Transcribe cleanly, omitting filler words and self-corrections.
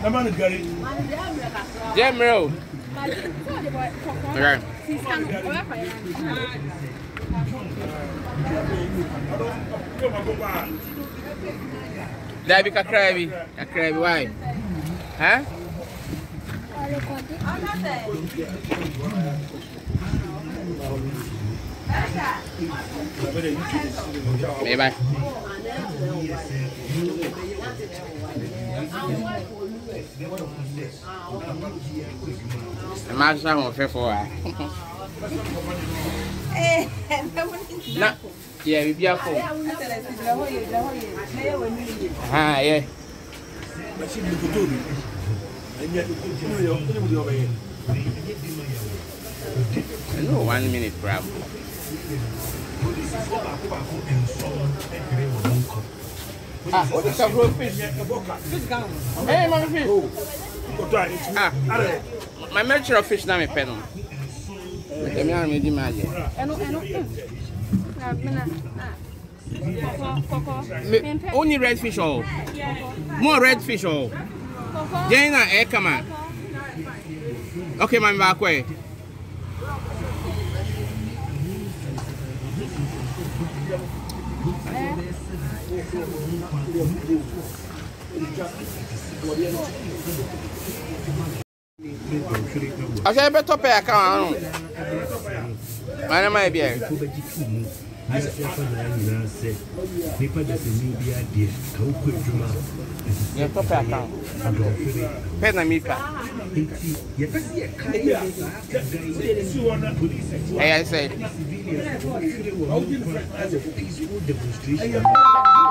man Gari. General. Okay. That be Accra, why? Huh? Bye. I'm not sure for yeah, we be a phone. Ah, yeah. No, 1 minute, crap. Ah, what is a raw fish? Hey, my fish. Ah, my mature fish now, my pen. Only red fish, all. More red fish, all. Jana, come on. Okay, my Waakye. I said, better pay account. I might be here. Yeah, top account. Pen and meat. Hey, I say.